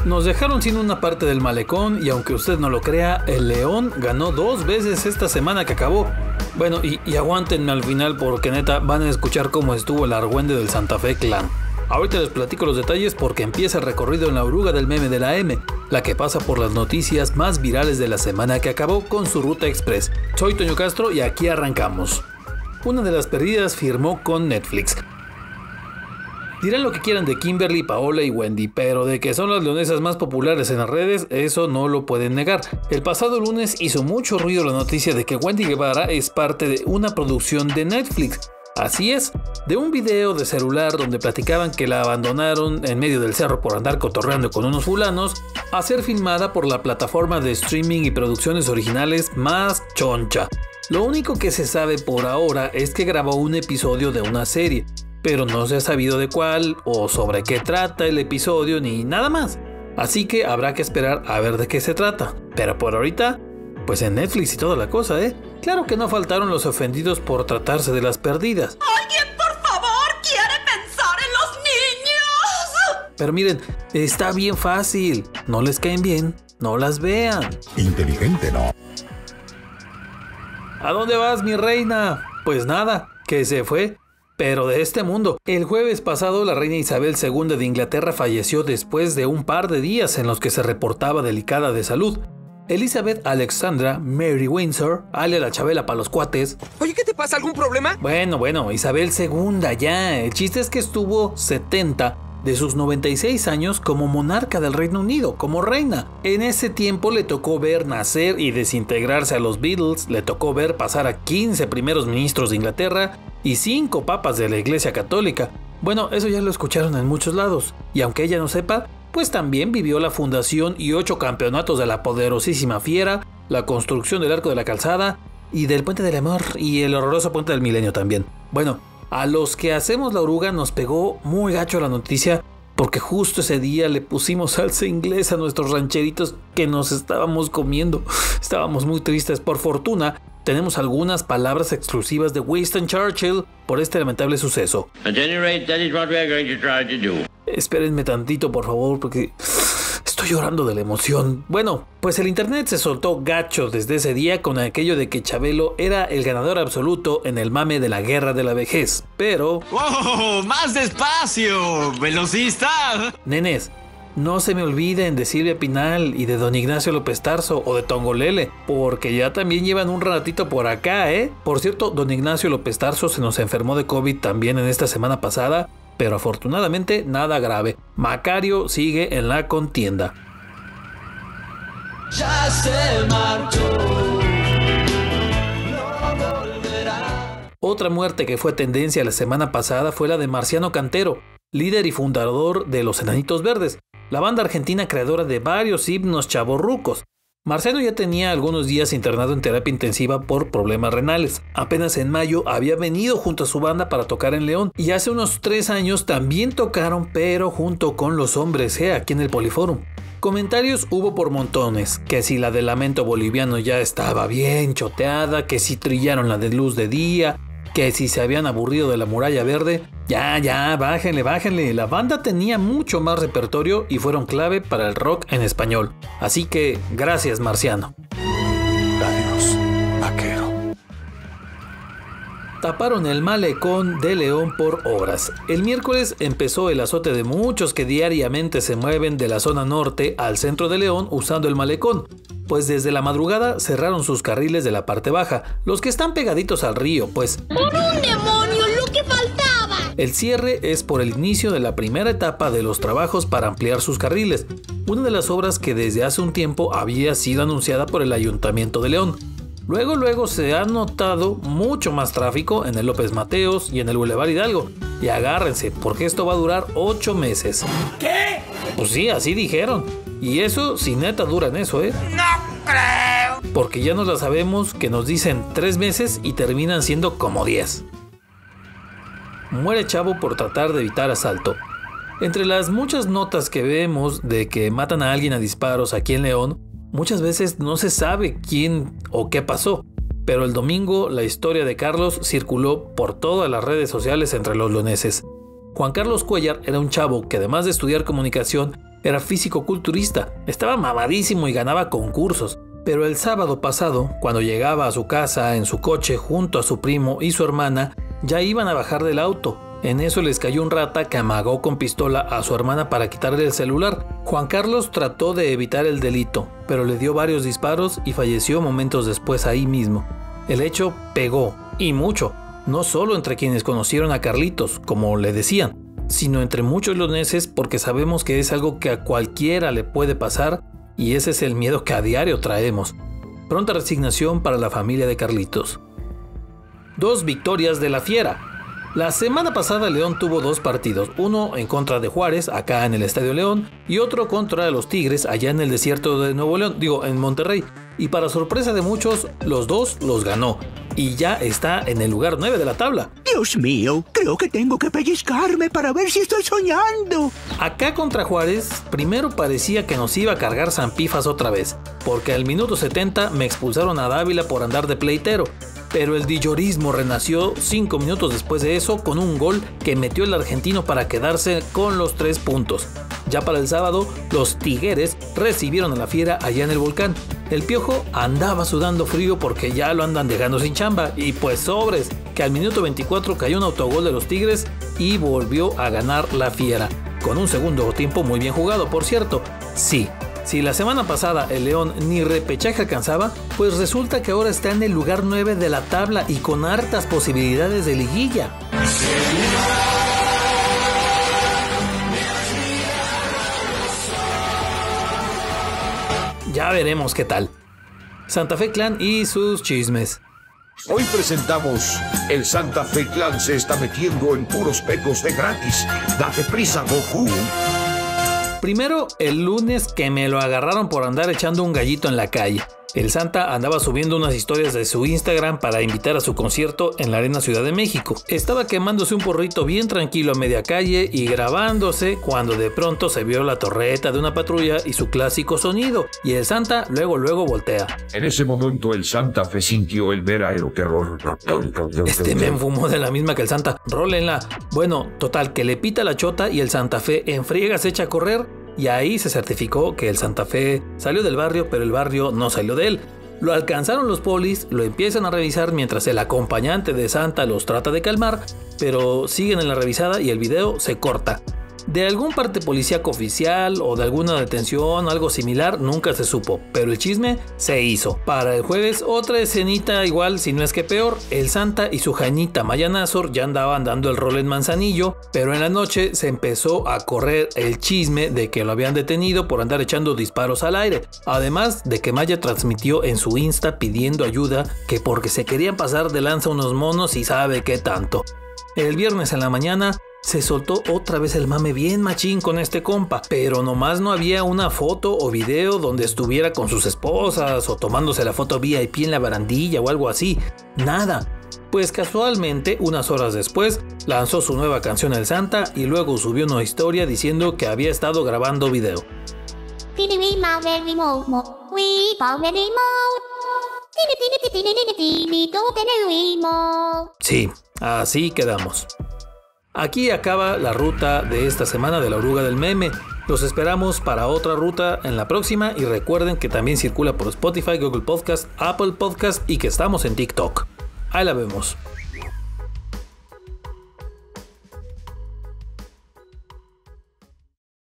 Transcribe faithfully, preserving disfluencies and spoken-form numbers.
Nos dejaron sin una parte del malecón y aunque usted no lo crea, el León ganó dos veces esta semana que acabó. Bueno, y, y aguántenme al final porque neta van a escuchar cómo estuvo el argüende del Santa Fe Clan. Ahorita les platico los detalles porque empieza el recorrido en la oruga del meme de la M, la que pasa por las noticias más virales de la semana que acabó con su ruta express. Soy Toño Castro y aquí arrancamos. Una de las perdidas firmó con Netflix. Dirán lo que quieran de Kimberly, Paola y Wendy, pero de que son las leonesas más populares en las redes, eso no lo pueden negar. El pasado lunes hizo mucho ruido la noticia de que Wendy Guevara es parte de una producción de Netflix. Así es, de un video de celular donde platicaban que la abandonaron en medio del cerro por andar cotorreando con unos fulanos, a ser filmada por la plataforma de streaming y producciones originales más choncha. Lo único que se sabe por ahora es que grabó un episodio de una serie, pero no se ha sabido de cuál o sobre qué trata el episodio ni nada más. Así que habrá que esperar a ver de qué se trata. Pero por ahorita, pues en Netflix y toda la cosa, ¿eh? Claro que no faltaron los ofendidos por tratarse de las perdidas. ¡Alguien, por favor, quiere pensar en los niños! Pero miren, está bien fácil. No les caen bien, no las vean. Inteligente, ¿no? ¿A dónde vas, mi reina? Pues nada, que se fue. Pero de este mundo. El jueves pasado la reina Isabel segunda de Inglaterra falleció después de un par de días en los que se reportaba delicada de salud. Elizabeth Alexandra Mary Windsor, alias la Chabela para los cuates. Oye, ¿qué te pasa? ¿Algún problema? Bueno, bueno, Isabel segunda ya. El chiste es que estuvo setenta de sus noventa y seis años como monarca del Reino Unido, como reina. En ese tiempo le tocó ver nacer y desintegrarse a los Beatles, le tocó ver pasar a quince primeros ministros de Inglaterra y cinco papas de la Iglesia Católica. Bueno, eso ya lo escucharon en muchos lados. Y aunque ella no sepa, pues también vivió la fundación y ocho campeonatos de la poderosísima Fiera, la construcción del Arco de la Calzada y del Puente del Amor y el horroroso Puente del Milenio también. Bueno, a los que hacemos la oruga nos pegó muy gacho la noticia porque justo ese día le pusimos salsa inglesa a nuestros rancheritos que nos estábamos comiendo. Estábamos muy tristes. Por fortuna, tenemos algunas palabras exclusivas de Winston Churchill por este lamentable suceso. At any rate, that is what we are going to try to do. Espérenme tantito, por favor, porque estoy llorando de la emoción. Bueno, pues el internet se soltó gacho desde ese día con aquello de que Chabelo era el ganador absoluto en el mame de la guerra de la vejez. Pero... ¡Wow! ¡Más despacio! ¡Velocista! Nenes, no se me olviden de Silvia Pinal y de don Ignacio López Tarso o de Tongolele, porque ya también llevan un ratito por acá, ¿eh? Por cierto, don Ignacio López Tarso se nos enfermó de COVID también en esta semana pasada, pero afortunadamente nada grave. Macario sigue en la contienda. Ya se marchó, no volverá. Otra muerte que fue tendencia la semana pasada fue la de Marciano Cantero, líder y fundador de Los Enanitos Verdes, la banda argentina creadora de varios himnos chavorrucos. Marciano ya tenía algunos días internado en terapia intensiva por problemas renales. Apenas en mayo había venido junto a su banda para tocar en León y hace unos tres años también tocaron, pero junto con Los Hombres G aquí en el Poliforum. Comentarios hubo por montones, que si la de Lamento Boliviano ya estaba bien choteada, que si trillaron la de Luz de Día, que si se habían aburrido de la Muralla Verde. Ya, ya, bájenle, bájenle. La banda tenía mucho más repertorio y fueron clave para el rock en español. Así que, gracias, Marciano. Adiós, vaquero. Taparon el malecón de León por obras. El miércoles empezó el azote de muchos que diariamente se mueven de la zona norte al centro de León usando el malecón, pues desde la madrugada cerraron sus carriles de la parte baja, los que están pegaditos al río, pues. ¡Por un demonio, lo que faltaba! El cierre es por el inicio de la primera etapa de los trabajos para ampliar sus carriles, una de las obras que desde hace un tiempo había sido anunciada por el Ayuntamiento de León. Luego, luego se ha notado mucho más tráfico en el López Mateos y en el Boulevard Hidalgo. Y agárrense, porque esto va a durar ocho meses. ¿Qué? Pues sí, así dijeron. Y eso, si neta duran eso, ¿eh? No creo. Porque ya nos la sabemos que nos dicen tres meses y terminan siendo como diez. Muere chavo por tratar de evitar asalto. Entre las muchas notas que vemos de que matan a alguien a disparos aquí en León, muchas veces no se sabe quién o qué pasó, pero el domingo la historia de Carlos circuló por todas las redes sociales entre los leoneses. Juan Carlos Cuellar era un chavo que además de estudiar comunicación, era físico-culturista, estaba mamadísimo y ganaba concursos. Pero el sábado pasado, cuando llegaba a su casa en su coche junto a su primo y su hermana, ya iban a bajar del auto. En eso les cayó un rata que amagó con pistola a su hermana para quitarle el celular. Juan Carlos trató de evitar el delito, pero le dio varios disparos y falleció momentos después ahí mismo. El hecho pegó, y mucho, no solo entre quienes conocieron a Carlitos, como le decían, sino entre muchos leoneses, porque sabemos que es algo que a cualquiera le puede pasar y ese es el miedo que a diario traemos. Pronta resignación para la familia de Carlitos. Dos victorias de la Fiera. La semana pasada León tuvo dos partidos, uno en contra de Juárez, acá en el Estadio León, y otro contra los Tigres, allá en el desierto de Nuevo León, digo, en Monterrey. Y para sorpresa de muchos, los dos los ganó, y ya está en el lugar nueve de la tabla. Dios mío, creo que tengo que pellizcarme para ver si estoy soñando. Acá contra Juárez, primero parecía que nos iba a cargar Zampifas otra vez, porque al minuto setenta me expulsaron a Dávila por andar de pleitero. Pero el dillorismo renació cinco minutos después de eso con un gol que metió el argentino para quedarse con los tres puntos. Ya para el sábado, los Tigres recibieron a la Fiera allá en el Volcán. El Piojo andaba sudando frío porque ya lo andan dejando sin chamba y pues sobres, que al minuto veinticuatro cayó un autogol de los Tigres y volvió a ganar la Fiera. Con un segundo tiempo muy bien jugado, por cierto. Sí. Si la semana pasada el León ni repechaje alcanzaba, pues resulta que ahora está en el lugar nueve de la tabla y con hartas posibilidades de liguilla. Ya veremos qué tal. Santa Fe Clan y sus chismes. Hoy presentamos el Santa Fe Clan se está metiendo en puros pecos de gratis. Date prisa, Goku. Primero, el lunes que me lo agarraron por andar echando un gallito en la calle. El Santa andaba subiendo unas historias de su Instagram para invitar a su concierto en la Arena Ciudad de México. Estaba quemándose un porrito bien tranquilo a media calle y grabándose cuando de pronto se vio la torreta de una patrulla y su clásico sonido. Y el Santa luego luego voltea. En ese momento el Santa Fe sintió el verdadero terror. Este me enfumó de la misma que el Santa. Rólenla. Bueno, total, que le pita la chota y el Santa Fe en friega se echa a correr. Y ahí se certificó que el Santa Fe salió del barrio, pero el barrio no salió de él. Lo alcanzaron los polis, lo empiezan a revisar mientras el acompañante de Santa los trata de calmar, pero siguen en la revisada y el video se corta. De algún parte policíaco oficial o de alguna detención o algo similar nunca se supo, pero el chisme se hizo. Para el jueves otra escenita igual, si no es que peor. El Santa y su jañita Maya Nazor ya andaban dando el rol en Manzanillo, pero en la noche se empezó a correr el chisme de que lo habían detenido por andar echando disparos al aire. Además de que Maya transmitió en su Insta pidiendo ayuda, que porque se querían pasar de lanza unos monos y sabe qué tanto. El viernes en la mañana se soltó otra vez el mame bien machín con este compa, pero nomás no había una foto o video donde estuviera con sus esposas o tomándose la foto V I P en la barandilla o algo así. Nada. Pues casualmente, unas horas después, lanzó su nueva canción El Santa y luego subió una historia diciendo que había estado grabando video. Sí, así quedamos. Aquí acaba la ruta de esta semana de la oruga del meme. Los esperamos para otra ruta en la próxima y recuerden que también circula por Spotify, Google Podcast, Apple Podcast y que estamos en TikTok. Ahí la vemos.